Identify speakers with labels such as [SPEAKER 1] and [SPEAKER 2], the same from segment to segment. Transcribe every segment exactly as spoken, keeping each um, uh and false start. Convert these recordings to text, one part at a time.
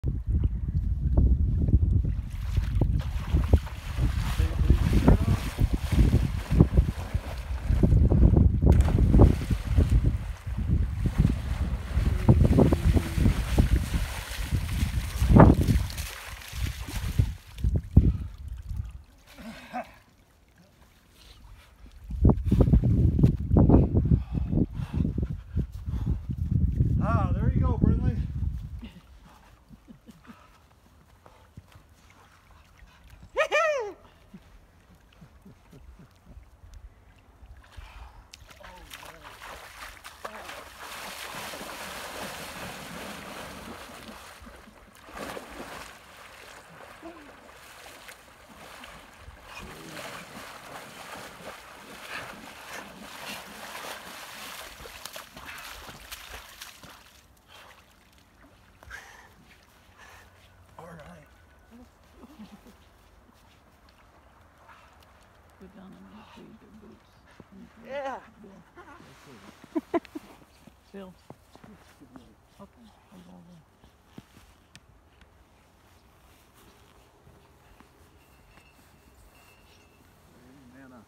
[SPEAKER 1] Ah, there you go, Brindley.
[SPEAKER 2] Go down and retrieve their boots.
[SPEAKER 1] Yeah.
[SPEAKER 2] Bill. Okay, I'll go over.
[SPEAKER 1] Nana.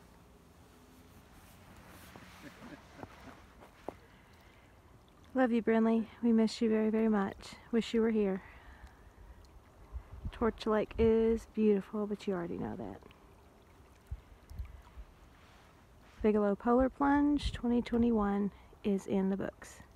[SPEAKER 3] Love you, Brindley. We miss you very, very much. Wish you were here. Torch Lake is beautiful, but you already know that. Bigelow Polar Plunge twenty twenty-one is in the books.